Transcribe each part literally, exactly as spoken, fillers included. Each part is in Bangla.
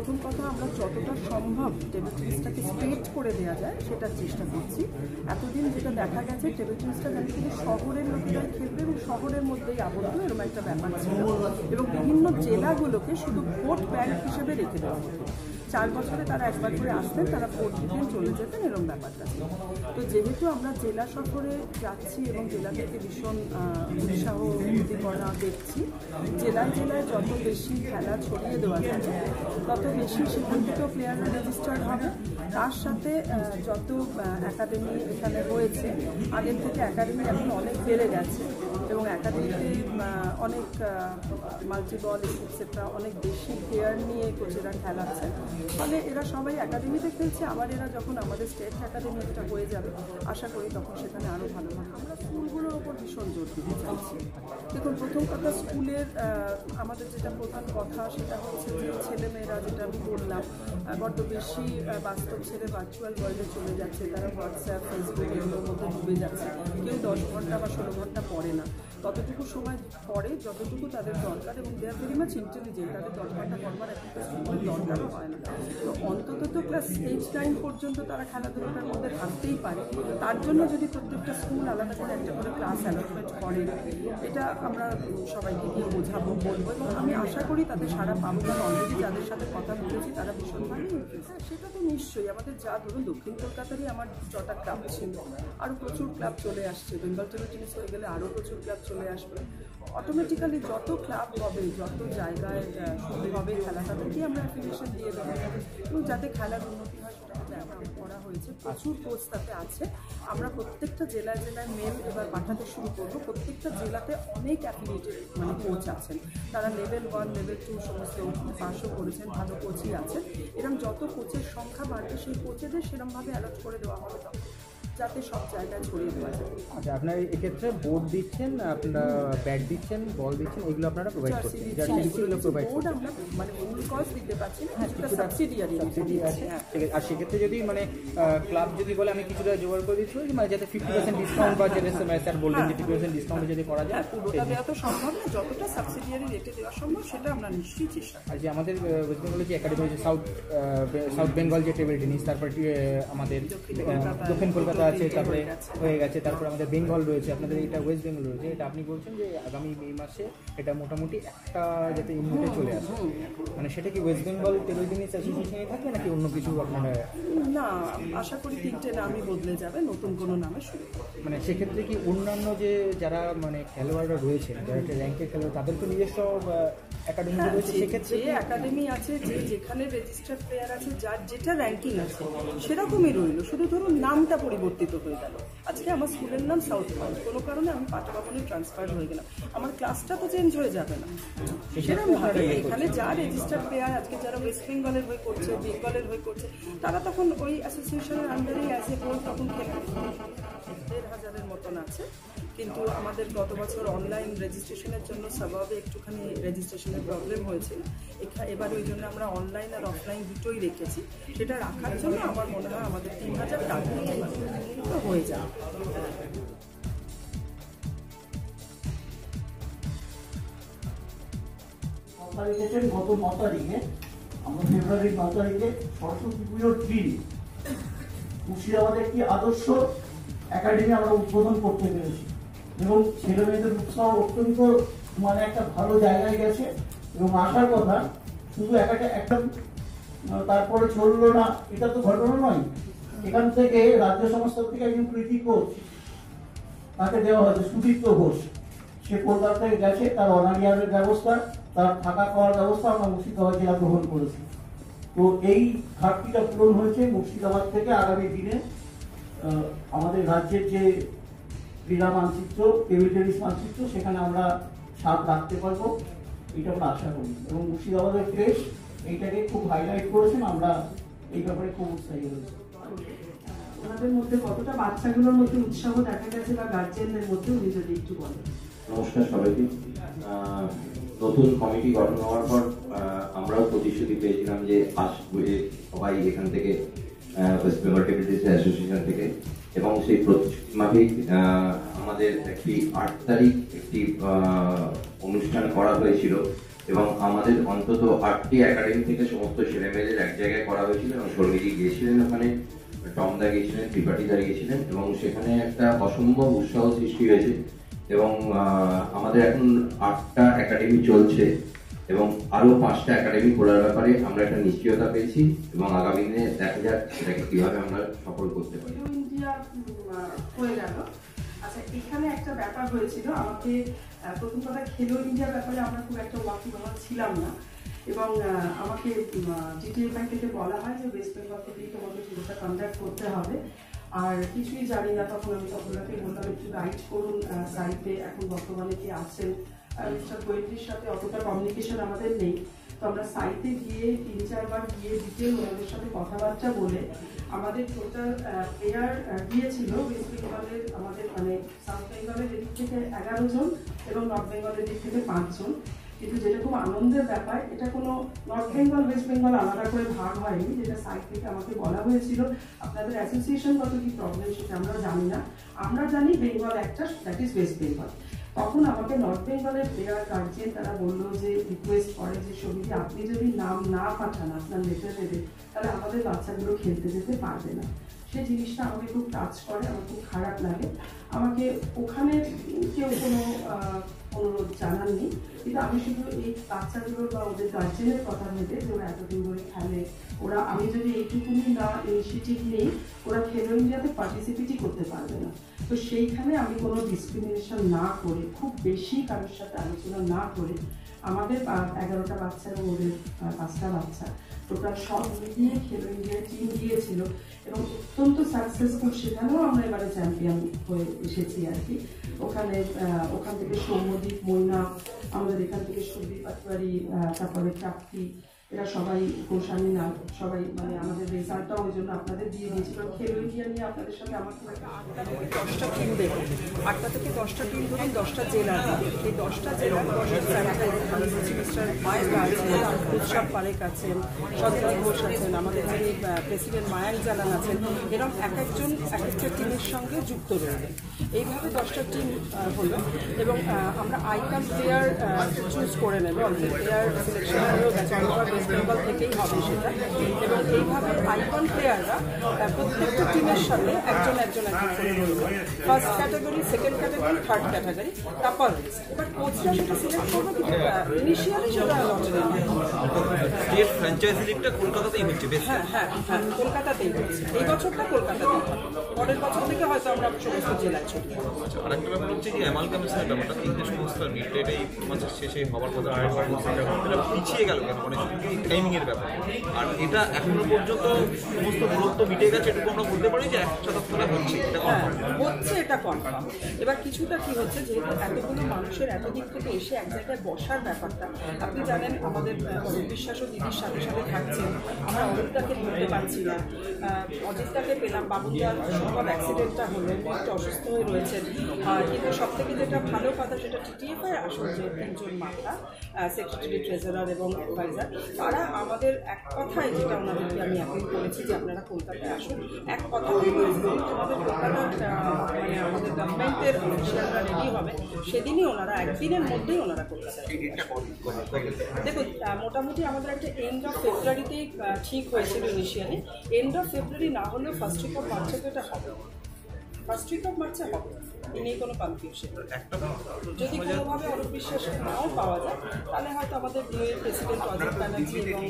প্রথম কথা আমরা যতটা সম্ভব টেবিল টেনিসটাকে স্ট্রেট করে দেওয়া যায় সেটার চেষ্টা করছি। এতদিন যেটা দেখা গেছে টেবিল টেনিসটা যেন শুধু শহরের লোকেরাই খেলবে এবং শহরের মধ্যেই আবদ্ধ এরকম একটা ব্যাপার ছিল এবং বিভিন্ন জেলাগুলোকে শুধু ভোট ব্যাংক হিসেবে রেখে দেওয়া হতো। চার বছরে তারা একবার করে আসতেন, তারা ভোট দিতেন, চলে যেতেন, এরকম ব্যাপারটা ছিল। তো যেহেতু আমরা জেলা সফরে যাচ্ছি এবং জেলা থেকে ভীষণ উৎসাহ উদ্দীপনা দেখছি, জেলায় জেলায় যত বেশি খেলা ছড়িয়ে দেওয়া যাবে তত বেশি সেখান থেকেও প্লেয়াররা রেজিস্টার্ড হবে। তার সাথে যত একাডেমি এখানে হয়েছে আগের থেকে একাডেমি এখন অনেক বেড়ে গেছে এবং একাডেমিতে অনেক মাল্টিবল এটসেট্রা অনেক বেশি প্লেয়ার নিয়ে কোচেরা খেলাচ্ছে। ফলে এরা সবাই একাডেমিতে খেলছে, আবার এরা যখন আমাদের স্টেট একাডেমি একটা হয়ে যাবে আশা করি তখন সেখানে আরও ভালো ভালো। আমরা স্কুলগুলোর ওপর ভীষণ জোর দিতে চাইছি। দেখুন, প্রথম কথা স্কুলের আমাদের যেটা প্রধান কথা সেটা হচ্ছে যে ছেলেমেয়েরা, যেটা আমি বললাম, বড্ড বেশি বাস্তব ছেড়ে ভার্চুয়াল ওয়ার্ল্ডে চলে যাচ্ছে। তারা হোয়াটসঅ্যাপ, ফেসবুক এগুলোর মধ্যে ডুবে যাচ্ছে। কেউ দশ ঘন্টা বা ষোলো ঘন্টা পড়ে না, ততটুকু সময় পড়ে যতটুকু তাদের দরকার এবং they are very much intelligent. তাদের দশ ঘন্টা পড়বার একটা সময় দরকারও হয় না। তো অন্তত তো ক্লাস এইট নাইন পর্যন্ত তারা খেলাধুলাটার মধ্যে থাকতেই পারে। তার জন্য যদি প্রত্যেকটা স্কুল আলাদা করে একটা করে ক্লাস অ্যালটমেন্ট করে, এটা আমরা সবাইকে গিয়ে বোঝাবো, বলবো এবং আমি আশা করি তাদের সারা পাবো। কারণ অলরেডি যাদের সাথে কথা বলেছি তারা ভীষণভাবে ইন্টারেস্ট। হ্যাঁ, সেটা তো নিশ্চয়ই। আমাদের যা ধরুন দক্ষিণ কলকাতারই আমার ছটা ক্লাব ছিল, আরও প্রচুর ক্লাব চলে আসছে। বেঙ্গল টেবিল টেনিস হয়ে গেলে আরও প্রচুর ক্লাব চলে আসবে। অটোমেটিক্যালি যত ক্লাব হবে, যত জায়গায় শুরু হবে খেলা, তাদেরকেই আমরা অ্যাপ্লিকেশন দিয়ে দেবো এবং যাতে খেলার উন্নতি হয় সেটা আমাদের করা হয়েছে। প্রচুর কোচ তাতে আছে। আমরা প্রত্যেকটা জেলায় জেলায় মেল এবার পাঠাতে শুরু করবো। প্রত্যেকটা জেলাতে অনেক অ্যাফিলিয়েটেড মানে কোচ আছেন, তারা লেভেল ওয়ান লেভেল টু সমস্ত পাশও করেছেন, ভালো কোচই আছেন। এরকম যত কোচের সংখ্যা বাড়বে সেই কোচেদের সেরকমভাবে অ্যালার্ট করে দেওয়া হবে তখন, যাতে সব জায়গায় ছড়িয়ে দেওয়া যায়। আচ্ছা, আপনার এক্ষেত্রে বোর্ড দিচ্ছেন, আপনারা ব্যাট দিচ্ছেন, বল দিচ্ছেন, এগুলো আপনারা প্রোভাইড করছেন? বোর্ড আমরা মানে ফুল কস্ট দিতে পারছি না, কিছুটা সাবসিডিয়ারি সাবসিডি আছে। ঠিক আছে। আর সেক্ষেত্রে যদি মানে ক্লাব যদি বলে আমি কিছুটা জোগাড় করে দিচ্ছি, মানে যাতে ফিফটি পার্সেন্ট ডিসকাউন্ট বা যেটা স্যার বললেন যে ফিফটি পার্সেন্ট ডিসকাউন্ট যদি করা যায়, পুরোটা দেওয়া তো সম্ভব না, যতটা সাবসিডিয়ারি রেটে দেওয়া সম্ভব সেটা আমরা নিশ্চয়ই চেষ্টা করি। আর যে আমাদের ওয়েস্ট বেঙ্গলের যে একাডেমি যে সাউথ সাউথ বেঙ্গল যে টেবিল টেনিস, তারপর আমাদের দক্ষিণ কলকাতা আছে, তারপরে হয়ে গেছে, তারপর আমাদের বেঙ্গল রয়েছে, আপনাদের এটা ওয়েস্ট বেঙ্গল রয়েছে। এটা আপনি বলছেন যে আগামী মে মাসে এটা মোটামুটি একটা যাতে ইউনিটে চলে আসে, মানে সেটা কি ওয়েস্ট বেঙ্গল টেবিল টেনিস অ্যাসোসিয়েশনে থাকবে নাকি অন্য কিছু আপনারা? না, আশা করি তিনটে নামই বদলে যাবে, নতুন কোনো নামে শুরু। মানে সেক্ষেত্রে কি অন্যান্য যে যারা মানে খেলোয়াড়রা রয়েছে, যারা একটা র্যাঙ্কের খেলোয়াড়, তাদের তো নিজস্ব একাডেমি রয়েছে, সেক্ষেত্রে যে একাডেমি আছে, যে যেখানে রেজিস্টার্ড প্লেয়ার আছে, যার যেটা র্যাঙ্কিং আছে সেরকমই রইল, শুধু ধরুন নামটা পরিবর্তিত হয়ে গেল। আজকে আমার স্কুলের নাম সাউথ পয়েন্ট, কোনো কারণে আমি পাটভবনে ট্রান্সফার হয়ে গেলাম, আমার ক্লাসটা তো চেঞ্জ হয়ে যাবে না। সেরকমভাবে এখানে যা রেজিস্টার্ড প্লেয়ার আজকে যারা ওয়েস্ট বেঙ্গলের হয়ে করছে, বেঙ্গলের হয়ে করছে, তারা তখন ওই অ্যাসোসিয়েশনের আন্ডারেই অ্যাজ এ হোল তখন খেলবে। দেড় হাজারের মতন আছে, কিন্তু আমাদের গত বছর অনলাইন রেজিস্ট্রেশনের জন্য স্বভাবে একটুখানি রেজিস্ট্রেশনের প্রবলেম হয়েছিল। এবার ওই জন্য আমরা অনলাইন আর অফলাইন দুটোই রেখেছি। সেটা রাখার জন্য আমার মনে হয় আমাদের তিন হাজার টাকা হয়ে যাবে। গত ন তারিখে আমরা ফেব্রুয়ারির ন তারিখে সরস্বতী পুজোর দিন মুর্শিদাবাদের একটি আদর্শ একাডেমি আমরা উদ্বোধন করতে পেরেছি এবং ছেলে মেয়েদের উৎসাহ অত্যন্ত মানে একটা ভালো জায়গায় গেছে এবং আসার কথা শুধু একাটা একটা তারপরে চললো না, এটা তো ঘটনা নয়। এখান থেকে রাজ্য সংস্থা থেকে একজন প্রীতি কোচ তাকে দেওয়া হয়েছে, সুদীপ্ত ঘোষ, সে কলকাতা থেকে গেছে, তার অনারিয়ারের ব্যবস্থা, তার থাকা খাওয়ার ব্যবস্থা আমরা মুর্শিদাবাদ জেলা গ্রহণ করেছি। তো এই ঘাটতিটা পূরণ হয়েছে। মুর্শিদাবাদ থেকে আগামী দিনে আমাদের রাজ্যের যে ক্রীড়া মানচিত্র, টেবিল টেনিস মানচিত্র, সেখানে আমরা সাপ রাখতে পারবো, এটা আমরা আশা করি এবং মুর্শিদাবাদের প্রেস এইটাকে খুব হাইলাইট করেছেন। আমরা এই ব্যাপারে খুব উৎসাহী হয়েছি। ওনাদের মধ্যে কতটা বাচ্চাগুলোর মধ্যে উৎসাহ দেখা গেছে বা গার্জিয়ানদের মধ্যে উনি যদি একটু বলেন। নমস্কার সবাইকে। নতুন কমিটি গঠন হওয়ার পর আমরাও প্রতিশ্রুতি পেয়েছিলাম যে আসবে সবাই এখান থেকে, West Bengal table tennis association থেকে, এবং সেই প্রতিশ্রুতি মাফিক আমাদের একটি আট তারিখ একটি অনুষ্ঠান করা হয়েছিল এবং আমাদের অন্তত আটটি একাডেমি থেকে সমস্ত ছেলেমেয়েদের এক জায়গায় করা হয়েছিল এবং শর্মিজি গিয়েছিলেন ওখানে, টমদা গিয়েছিলেন, ত্রিপাঠীদা গিয়েছিলেন এবং সেখানে একটা অসম্ভব উৎসাহ সৃষ্টি হয়েছে এবং আমাদের এখন আটটা একাডেমি চলছে এবং আরো পাঁচটা একাডেমি খোলার ব্যাপারে আমরা একটা নিশ্চয়তা পেয়েছি এবং আগামী দিনে দেখা যাক সেটাকে কিভাবে আমরা সফল করতে পারি। ইন্ডিয়া হয়ে গেল। আচ্ছা, এখানে একটা ব্যাপার হয়েছিল, আমাকে প্রথম কথা খেলো ইন্ডিয়ার ব্যাপারে আমরা খুব একটা ওয়াকিবহাল ছিলাম না এবং আমাকে জিটিএফআই থেকে বলা হয় যে ওয়েস্ট বেঙ্গল থেকেই তোমাকে পুরোটা কন্ডাক্ট করতে হবে, আর কিছুই জানি না। তখন আমি সকলকে বললাম একটু গাইড করুন সাইটে, এখন বর্তমানে কি আছেন। মিস্টার গোয়েন্দ্রির সাথে অতটা কমিউনিকেশন আমাদের নেই, তো আমরা সাইটে গিয়ে তিন চারবার গিয়ে ডিটেল ওনাদের সাথে কথাবার্তা বলে আমাদের টোটাল প্লেয়ার গিয়েছিল ওয়েস্ট বেঙ্গলের, আমাদের মানে সাউথ বেঙ্গলের দিক থেকে এগারো জন এবং নর্থ বেঙ্গলের দিক থেকে পাঁচজন। কিন্তু যেটা খুব আনন্দের ব্যাপার, এটা কোনো নর্থ বেঙ্গল ওয়েস্ট বেঙ্গল আলাদা করে ভাগ হয়নি, যেটা সাইট থেকে আমাকে বলা হয়েছিল আপনাদের অ্যাসোসিয়েশনগত কি প্রবলেম সেটা আমরা জানি না, আমরা জানি বেঙ্গল একটা, দ্যাট ইজ ওয়েস্ট বেঙ্গল। তখন আমাকে নর্থ বেঙ্গলের প্লেয়ার গার্জিয়ান তারা বললো যে রিকোয়েস্ট করে যে ছবিটি আপনি যদি নাম না পাঠান আপনার লেটার দেবে তাহলে আমাদের বাচ্চাগুলো খেলতে যেতে পারবে না। সেই জিনিসটা আমাকে খুব টাচ করে, আমার খুব খারাপ লাগে। আমাকে ওখানে কেউ কোনো অনুরোধ জানাননি, কিন্তু আমি শুধু এই বাচ্চাগুলোর বা ওদের গার্জেনের কথা ভেবে যে ওরা এতদিন ধরে খেলে, ওরা আমি যদি এইটুকুনি না ইনিশিয়েটিভ নেই ওরা খেলো ইন্ডিয়াতে পার্টিসিপেটই করতে পারবে না। তো সেইখানে আমি কোনো ডিসক্রিমিনেশন না করে, খুব বেশি কারোর সাথে আলোচনা না করে, আমাদের এগারোটা বাচ্চা এবং ওদের পাঁচটা বাচ্চা টোটাল সব মিলিয়ে খেলো ইন্ডিয়া টিম গিয়েছিল এবং অত্যন্ত সাকসেসফুল। সেখানেও আমরা এবারে চ্যাম্পিয়ন হয়ে এসেছি আর কি। ওখানে ওখান থেকে সৌম্যদীপ, মৈনা, আমাদের এখান থেকে সুদীপ পাটওয়ারি, তারপরে প্রাপ্তি, এরা সবাই গোস্বামী না সবাই, মানে আমাদের রেজাল্টটাও ওই জন্য আপনাদের দিয়ে দিয়েছিল। খেলো ইন্ডিয়া নিয়ে আপনাদের সাথে আমার খুব একটা আটটা থেকে দশটা টিম দেবে, আটটা থেকে দশটা টিম ধরুন দশটা জেলা, এই দশটা জেলার দশটা মিস্টার উৎসব পারেক আছেন, সঞ্জয় ঘোষ আছেন, আমাদের যিনি প্রেসিডেন্ট মায়াঙ্ক জালান আছেন, এরকম এক একজন এক একটা টিমের সঙ্গে যুক্ত রয়েছেন। এইভাবে দশটা টিম হলো এবং আমরা আইকন প্লেয়ার চুজ করে নেব, অর্থাৎ প্লেয়ার সিলেকশন হয়েও গেছে, ওয়েস্ট বেঙ্গল থেকেই হবে সেটা। এবং এইভাবে আইকন প্লেয়াররা প্রত্যেকটা টিমের সাথে একজন একজন একজন করে বলবো, first category, second category, third category, তারপর এবার কোচরা সেটা সিলেক্ট করবো, কিন্তু ইনিশিয়ালি সেটা স্টেট ফ্র্যাঞ্চাইজি লিগটা কলকাতাতেই হচ্ছে। হ্যাঁ হ্যাঁ হ্যাঁ কলকাতাতেই হচ্ছে, এই বছরটা কলকাতাতেই হবে, পরের বছর থেকে হয়তো আমরা সমস্ত জেলায় ছুটি। আচ্ছা, আরেকটা ব্যাপার হচ্ছে যে অ্যামালগামেশনের ব্যাপারটা, তিনটে সংস্থা মিডডেটা এই মাসের শেষে হওয়ার কথা, এটা পিছিয়ে গেল কেন, মানে টাইমিং এর ব্যাপার। আর এটা এখনো পর্যন্ত সমস্ত দূরত্ব মিটে গেছে, এটুকু আমরা বলতে পারি যে এক শতাংশটা হচ্ছে, এটা হচ্ছে, এটা কনফার্ম। এবার কিছুটা কি হচ্ছে, যেহেতু এতগুলো মানুষের এতদিক থেকে এসে এক জায়গায় বসার ব্যাপারটা, আপনি জানেন আমাদের অরূপ বিশ্বাসও দিদির সাথে সাথে থাকছেন, আমরা অরূপদাকে ধরতে পারছি না, অজিতদাকে পেলাম, বাবুদার সম্ভব অ্যাক্সিডেন্টটা হলো, একটু অসুস্থ হয়ে রয়েছেন। কিন্তু সব থেকে যেটা ভালো কথা, সেটা টিটিএফআই আসল যে তিনজন মাথা, সেক্রেটারি, ট্রেজারার এবং অ্যাডভাইজার, তারা আমাদের এক কথায়, যেটা ওনাদেরকে আমি অ্যাপিল করেছি যে আপনারা কলকাতায় আসুন, এক কথাতেই বলেছি আমাদের কলকাতার মানে আমাদের গভর্নমেন্টের অফিসিয়ালরা রেডি হবে, সেদিনই ওনারা একদিনের মধ্যেই ওনারা কলকাতায়। দেখুন, মোটামুটি আমাদের একটা এন্ড অফ ফেব্রুয়ারিতেই ঠিক হয়েছিল ইনিশিয়ালি, এন্ড অফ ফেব্রুয়ারি না হলেও ফার্স্ট উইক অফ মার্চে তো এটা হবে, ফার্স্ট উইক অফ মার্চে হবে, এ নিয়ে কোনো কনফিউশন। যদি কোনোভাবে অরূপ বিশ্বাসকে নাও পাওয়া যায় তাহলে হয়তো আমাদের দুই প্রেসিডেন্ট অজিত ব্যানার্জি এবং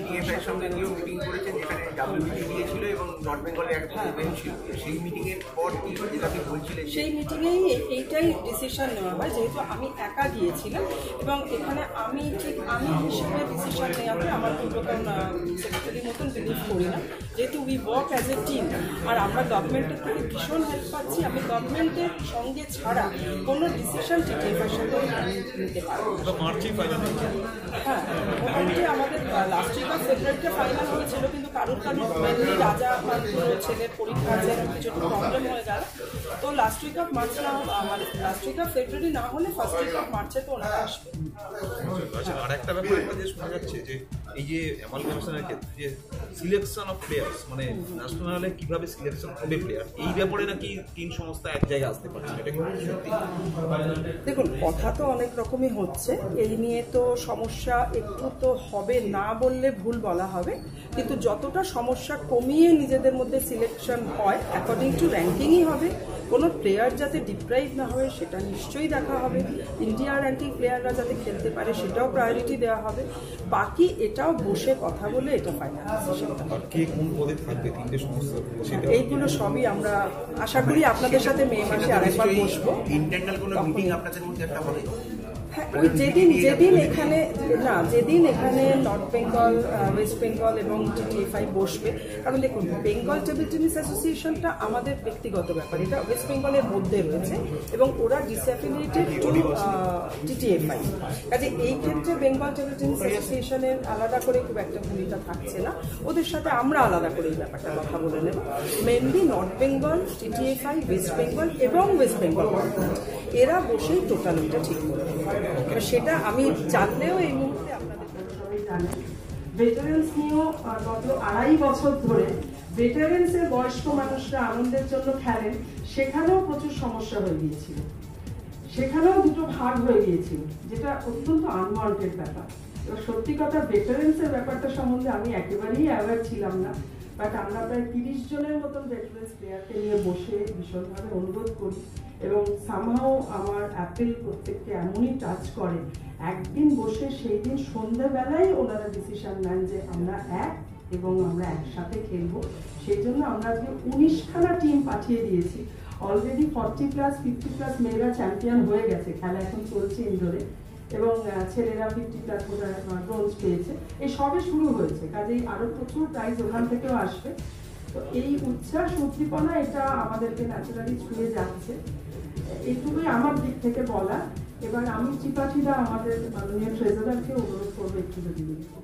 সেই মিটিংয়েই এইটাই ডিসিশন নেওয়া হয়, যেহেতু আমি একা গিয়েছিলাম এবং এখানে আমি ঠিক আমি হিসেবে ডিসিশন নেওয়াতে আমার পূর্বতন সেক্রেটারির মতন বিলিভ করি না, যেহেতু we work as a team. আর আমরা গভর্নমেন্টের থেকে ভীষণ হেল্প পাচ্ছি, আমি গভর্নমেন্টের সঙ্গে ছাড়া কোনো ডিসিশন টিটিএফআইয়ের সাথে নিতে পারবো। মার্চেই ফাইনাল। হ্যাঁ, মোটামুটি আমাদের লাস্ট উইক অফ ফেব্রুয়ারিতে ফাইনাল হয়েছিল, কিন্তু কারোর কারোর মেনলি রাজা ছেলের পরীক্ষা আছে, কিছু প্রবলেম হয়ে গেল, তো লাস্ট উইক অফ মার্চ না মানে লাস্ট উইক অফ ফেব্রুয়ারি না হলে ফার্স্ট উইক অফ মার্চে তো ওনারা আসবে। আচ্ছা, আর একটা ব্যাপার একটা যে শোনা যাচ্ছে যে এই যে অ্যামালগামেশনের ক্ষেত্রে যে সিলেকশন অফ প্লেয়ার্স, মানে ন্যাশনালে কিভাবে সিলেকশন হবে প্লেয়ার, এই ব্যাপারে নাকি তিন সংস্থা এক জায়গায় আসতে পারছে, এটা কি সত্যি? দেখুন, কথা তো অনেক রকমই হচ্ছে, এই নিয়ে তো সমস্যা একটু তো হবে না বললে ভুল বলা হবে, কিন্তু যতটা সমস্যা কমিয়ে নিজেদের মধ্যে সিলেকশন হয় অ্যাকর্ডিং টু র্যাঙ্কিংই হবে। কোনো প্লেয়ার যাতে ডিপ্রাইভ না হয় সেটা নিশ্চয়ই দেখা হবে, ইন্ডিয়া র্যাঙ্কিং প্লেয়াররা যাতে খেলতে পারে সেটাও প্রায়োরিটি দেওয়া হবে, বাকি এটাও বসে কথা বলে এটা ফাইনাল ডিসিশন। আর কে কোন পদে থাকবে তিনটে সংস্থা, এইগুলো সবই আমরা আশা করি আপনাদের সাথে মে মাসে আরেকবার বসবো। ইন্টারনাল কোনো মিটিং আপনাদের মধ্যে একটা হবে? হ্যাঁ, ওই যেদিন যেদিন এখানে না যেদিন এখানে নর্থ বেঙ্গল, ওয়েস্ট বেঙ্গল এবং টিটিএফআই বসবে, কারণ দেখুন বেঙ্গল টেবিল টেনিস অ্যাসোসিয়েশনটা আমাদের ব্যক্তিগত ব্যাপার, এটা ওয়েস্ট বেঙ্গলের মধ্যে রয়েছে এবং ওরা ডিসঅ্যাফিলিয়েটেড টু টিটিএফআই, কাজে এই ক্ষেত্রে বেঙ্গল টেবিল টেনিস অ্যাসোসিয়েশনের আলাদা করে খুব একটা ভূমিকা থাকছে না, ওদের সাথে আমরা আলাদা করে এই ব্যাপারটা কথা বলে নেব। Mainly North Bengal, TTFI, West Bengal এবং ওয়েস্ট বেঙ্গল এরা বসেই টোটাল এটা ঠিক করে দেবে, সেটা আমি জানলেও এই মুহূর্তে আপনাদের সবাই জানেন। ভেটারেন্স নিয়েও গত আড়াই বছর ধরে ভেটারেন্সের বয়স্ক মানুষরা আনন্দের জন্য খেলেন, সেখানেও প্রচুর সমস্যা হয়ে গিয়েছিল, সেখানেও দুটো ভাগ হয়ে গিয়েছিল, যেটা অত্যন্ত আনওয়ান্টেড ব্যাপার। এবার সত্যি কথা ভেটারেন্সের ব্যাপারটা সম্বন্ধে আমি একেবারেই অ্যাওয়ার ছিলাম না, বাট আমরা প্রায় তিরিশ জনের মতন ভেটারেন্স প্লেয়ারকে নিয়ে বসে ভীষণভাবে অনুরোধ করি এবং সামহাও আমার অ্যাপিল প্রত্যেককে এমনই টাচ করে, একদিন বসে সেই দিন সন্ধ্যাবেলায় ওনারা ডিসিশন নেন যে আমরা এক এবং আমরা একসাথে খেলবো। সেই জন্য আমরা আজকে উনিশখানা টিম পাঠিয়ে দিয়েছি, already forty plus fifty plus মেয়েরা চ্যাম্পিয়ন হয়ে গেছে, খেলা এখন চলছে ইনডোরে, এবং ছেলেরা ফিফটি প্লাস ব্রোঞ্জ পেয়েছে, এই সবে শুরু হয়েছে, কাজেই আরো প্রচুর প্রাইজ ওখান থেকেও আসবে। তো এই উচ্ছ্বাস উদ্দীপনা এটা আমাদেরকে ন্যাচারালি ছুঁয়ে যাচ্ছে, এইটুকুই আমার দিক থেকে বলা। এবার আমি ত্রিপাঠীরা আমাদের মাননীয় ট্রেজারারকে অনুরোধ করবো একটু যদি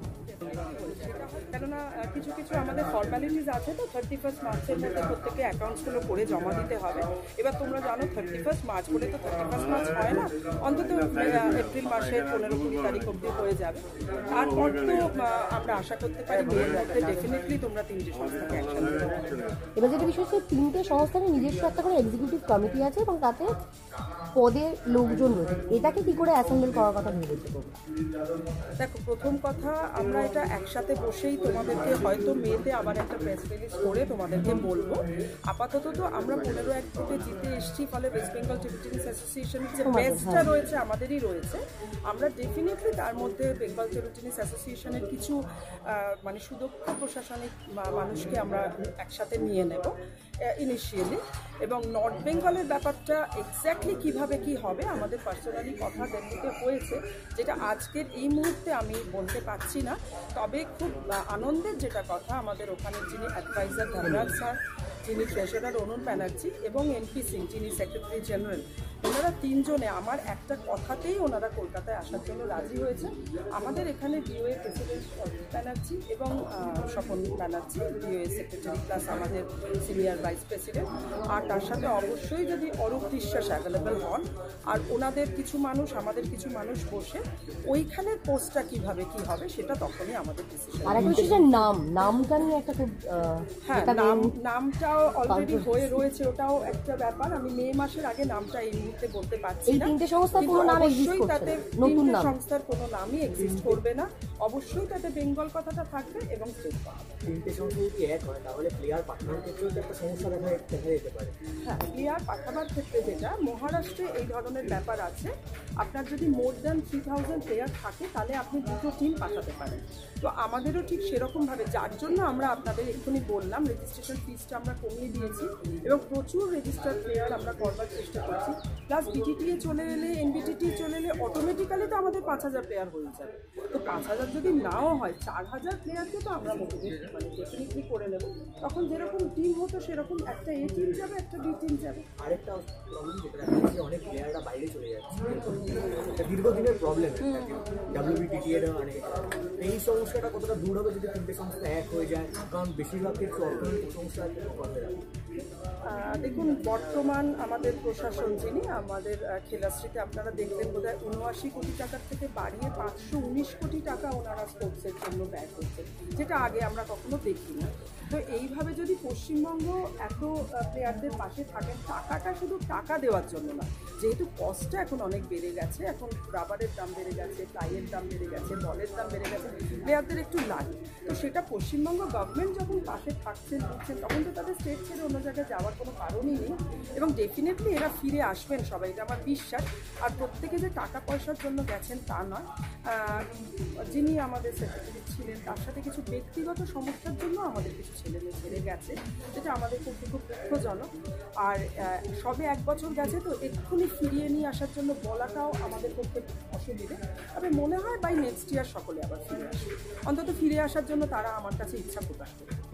কেননা কিছু কিছু আমাদের ফর্মালিটিস আছে, তো থার্টি ফার্স্ট মার্চের মধ্যে প্রত্যেকে অ্যাকাউন্টসগুলো করে জমা দিতে হবে। এবার তোমরা জানো থার্টি ফার্স্ট মার্চ বলে তো থার্টি ফার্স্ট মার্চ হয় না, অন্তত এপ্রিল মাসের পনেরো কুড়ি তারিখ অব্দি হয়ে যাবে, তারপর তো আমরা আশা করতে পারি মেয়ের মধ্যে ডেফিনেটলি তোমরা তিনটে সংস্থাকে অ্যাকশন দেবে। এবার যেটা বিষয় হচ্ছে তিনটে সংস্থানের নিজস্ব একটা করে এক্সিকিউটিভ কমিটি আছে এবং তাতে পদের লোকজন রয়েছে, এটাকে কি করে অ্যাসেম্বল করার কথা ভেবেছে? দেখো, প্রথম কথা আমরা এটা একসাথে বসেই তোমাদেরকে হয়তো মেতে আবার একটা প্রেস রিলিজ করে তোমাদেরকে বলবো। আপাতত তো আমরা পনেরো এক থেকে জিতে এসেছি, ফলে ওয়েস্ট বেঙ্গল টেবিল টেনিস অ্যাসোসিয়েশনের যে বেস্টটা রয়েছে আমাদেরই রয়েছে, আমরা ডেফিনেটলি তার মধ্যে বেঙ্গল টেবিল টেনিস অ্যাসোসিয়েশনের কিছু মানে সুদক্ষ প্রশাসনিক মানুষকে আমরা একসাথে নিয়ে নেব ইনিশিয়ালি, এবং নর্থ বেঙ্গলের ব্যাপারটা এক্স্যাক্টলি কিভাবে কি হবে আমাদের পার্সোনালি কথা দেখতে হয়েছে, যেটা আজকের এই মুহূর্তে আমি বলতে পারছি না। তবে খুব আনন্দের যেটা কথা, আমাদের ওখানে যিনি অ্যাডভাইজার ধনরাজ স্যার, যিনি ট্রেজারার অনুন ব্যানার্জি এবং এমপি সিং যিনি সেক্রেটারি জেনারেল, ওনারা তিনজনে আমার একটা কথাতেই ওনারা কলকাতায় আসার জন্য রাজি হয়েছে। আমাদের এখানে ডিওএ প্রেসিডেন্ট অজিত ব্যানার্জি এবং Swapan Banerjee DOA secretary plus আমাদের সিনিয়র ভাইস প্রেসিডেন্ট, আর তার সাথে অবশ্যই যদি অরূপ বিশ্বাস অ্যাভেলেবেল হন আর ওনাদের কিছু মানুষ আমাদের কিছু মানুষ বসে ওইখানের পোস্টটা কিভাবে কি হবে সেটা তখনই আমাদের ডিসিশন। আর একটা হচ্ছে নাম, নামটা নিয়ে একটা খুব হ্যাঁ নাম নামটাও অলরেডি হয়ে রয়েছে, ওটাও একটা ব্যাপার। আমি মে মাসের আগে নামটা এই মুহূর্তে বলতে পারছি না, তিনটে সংস্থার কোনো নাম এক্সিস্ট করছে না, নতুন নাম সংস্থার কোনো নামই এক্সিস্ট করবে না, অবশ্যই তাতে বেঙ্গল কথাটা থাকবে এবং স্টেট কথা। তিনটে সংস্থা যদি এক হয় তাহলে প্লেয়ার পাঠানোর ক্ষেত্রেও একটা সমস্যা দেখা দেখা যেতে পারে। হ্যাঁ, প্লেয়ার পাঠাবার ক্ষেত্রে যেটা মহারাষ্ট্রে এই ধরনের ব্যাপার আছে, আপনার যদি more than three thousand player থাকে তাহলে আপনি দুটো টিম পাঠাতে পারেন। তো আমাদেরও ঠিক সেরকমভাবে, যার জন্য আমরা আপনাদের এক্ষুনি বললাম রেজিস্ট্রেশন ফিসটা আমরা কমিয়ে দিয়েছি এবং প্রচুর রেজিস্টার্ড প্লেয়ার আমরা করবার চেষ্টা করছি। প্লাস বিটিটিএ চলে এলে এনবিটিটি চলে এলে অটোমেটিক্যালি তো আমাদের পাঁচ হাজার প্লেয়ার হয়ে যাবে। তো পাঁচ হাজার যদি নাও হয়, চার হাজার প্লেয়ারকে তো আমরা মোটিভেট মানে ডেফিনেটলি করে নেব। তখন যেরকম টিম হতো সেরকম একটা এ টিম যাবে, একটা বি টিম যাবে। আরেকটা প্রবলেম যেটা দেখা যাচ্ছে, অনেক প্লেয়াররা বাইরে চলে যাচ্ছে, এটা দীর্ঘদিনের প্রবলেম। ডাব্লিউবিটিটি এর মানে এই সমস্যাটা কতটা দূর হবে যদি তিনটে সংস্থা এক হয়ে যায়? কারণ বেশিরভাগ ক্ষেত্রে অর্থনৈতিক সমস্যা করবে। দেখুন, বর্তমান আমাদের প্রশাসন যিনি আমাদের খেলাশ্রীতে আপনারা দেখলেন বোধ হয় উনআশি কোটি টাকার থেকে বাড়িয়ে পাঁচশো উনিশ কোটি টাকা ওনারা স্পোর্টসের জন্য ব্যয় করছেন, যেটা আগে আমরা কখনো দেখিনি। তো এইভাবে যদি পশ্চিমবঙ্গ এত প্লেয়ারদের পাশে থাকেন, টাকাটা শুধু টাকা দেওয়ার জন্য না, যেহেতু কস্টটা এখন অনেক বেড়ে গেছে, এখন রাবারের দাম বেড়ে গেছে, প্লাইয়ের দাম বেড়ে গেছে, বলের দাম বেড়ে গেছে, প্লেয়ারদের একটু লাগে। তো সেটা পশ্চিমবঙ্গ গভর্নমেন্ট যখন পাশে থাকছেন দিচ্ছেন, তখন তো তাদের স্টেট ছেড়ে অন্য জায়গায় যাওয়ার কোনো কারণই নেই। এবং ডেফিনেটলি এরা ফিরে আসবেন সবাই, এটা আমার বিশ্বাস। আর প্রত্যেকে যে টাকা পয়সার জন্য গেছেন তা নয়, যিনি আমাদের সেক্রেটারি ছিলেন তার সাথে কিছু ব্যক্তিগত সমস্যার জন্য আমাদের কিছু ছেলেমেয়ে ছেড়ে গেছে, যেটা আমাদের পক্ষে খুব দুঃখজনক। আর সবে এক বছর গেছে, তো এক্ষুনি ফিরিয়ে নিয়ে আসার জন্য বলাটাও আমাদের পক্ষে অসুবিধে। তবে মনে হয় বাই নেক্সট ইয়ার সকলে আবার ফিরে আসবে, অন্তত ফিরে আসার জন্য তারা আমার কাছে ইচ্ছা প্রকাশ করে।